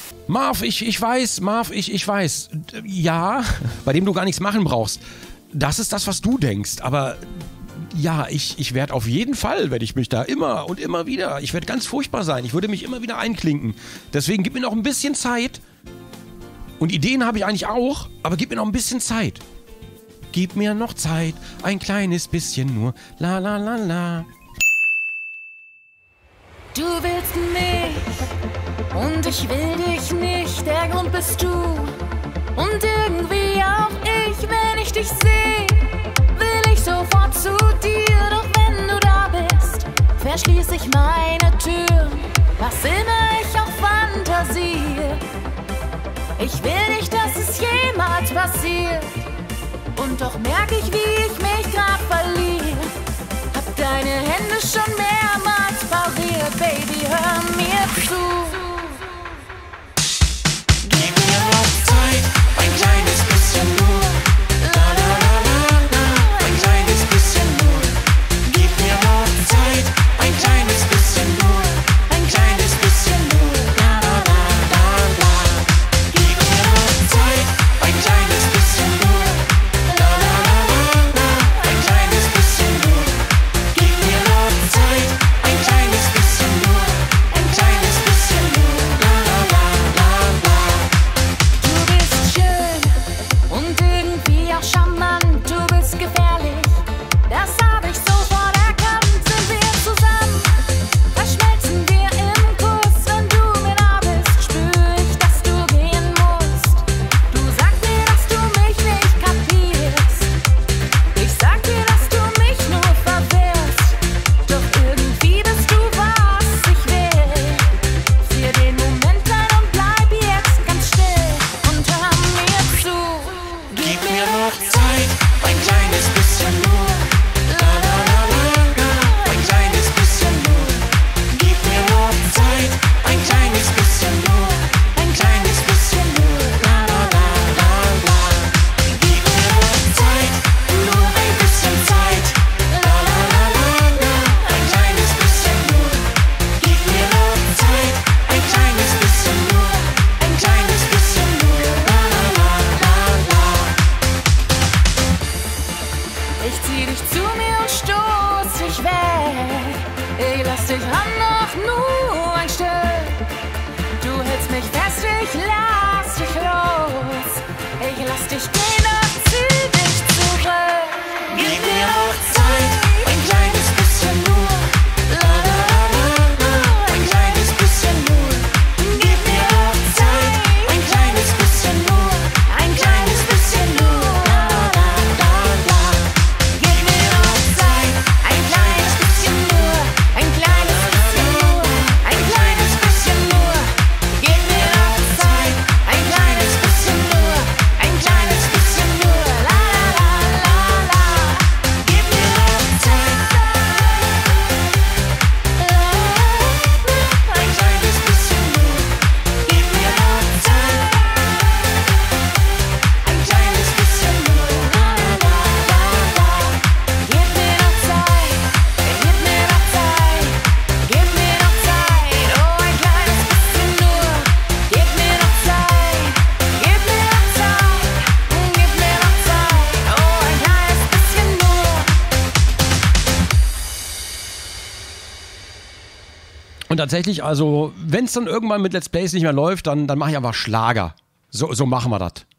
Marv, ich weiß, Marv, ich weiß. Ja, bei dem du gar nichts machen brauchst. Das ist das, was du denkst, aber ja, ich werde auf jeden Fall, werde ich mich da immer und immer wieder, ich werde ganz furchtbar sein, ich würde mich immer wieder einklinken. Deswegen gib mir noch ein bisschen Zeit. Und Ideen habe ich eigentlich auch, aber gib mir noch ein bisschen Zeit. Gib mir noch Zeit, ein kleines bisschen nur, la la la la. Du willst mich und ich will dich nicht, der Grund bist du. Und irgendwie auch ich, wenn ich dich sehe, will ich sofort zu dir. Doch wenn du da bist, verschließ ich meine Tür, was immer ich auch fantasiere. Ich will nicht, dass es jemals passiert. Und doch merke ich, wie ich mich grad verliere. Hab deine Hände schon mehrmals pariert, Baby, hör mir zu. Gib mir noch Zeit, ein kleines bisschen nur. La la la la la, ein kleines bisschen nur. Gib mir noch Zeit, ein kleines bisschen nur. Ein kleines bisschen nur. La la la la la. Gib mir noch Zeit, ein kleines bisschen nur. La la la la la, ein kleines bisschen nur. Gib mir noch Zeit, ein kleines bisschen nur. Ein kleines bisschen nur. La la la la la. Du bist schön und irgendwie auch charmant, du bist gefährlich, das hab ich sofort erkannt. Sind wir zusammen, verschmelzen wir im Kuss. Wenn du mir nah bist, spür ich, dass du gehen musst. Du sagst mir, dass du mich nicht kapierst. Ich sag dir, dass du mich nur verwirrst. Doch irgendwie bist du, was ich will. Für den Moment sein und bleib jetzt ganz still und hör mir zu. Gib mir noch Zeit, ein kleines bisschen nur. La la la la la, ein kleines bisschen nur. Gib mir noch Zeit, ein kleines bisschen nur. Ein kleines bisschen nur. La la la la la. Gib mir noch Zeit, nur ein bisschen Zeit. La la la la la, ein kleines bisschen nur. Gib mir noch Zeit, ein kleines bisschen nur. Ein kleines bisschen nur. La la la la la. Ich zieh dich zu mir und stoß dich weg. Ich lass dich ran, noch nur ein Stück. Du hältst mich fest, ich lass dich los. Ich lass dich gehen und zieh dich zurück. Gib mir noch Zeit, ein kleines bisschen nur. La la la la la, ein kleines bisschen nur. Gib mir noch Zeit, ein kleines bisschen nur. Ein kleines bisschen nur. La la la la la. Gib mir noch Zeit, ein kleines bisschen nur. Ein kleines bisschen nur. Ein kleines bisschen nur. Gib mir noch Zeit, ein kleines bisschen nur. Ein kleines bisschen nur. La la la la la. Gib mir noch Zeit. Ein kleines bisschen nur. Gib mir noch Zeit. Ein kleines bisschen nur. La la la la la. Gib mir noch Zeit, gib mir noch Zeit, gib mir noch Zeit, oh ein kleines bisschen nur. Gib mir noch Zeit, gib mir noch Zeit, gib mir noch Zeit, oh ein kleines bisschen nur. Und tatsächlich, also, wenn es dann irgendwann mit Let's Plays nicht mehr läuft, dann mache ich einfach Schlager. So machen wir das.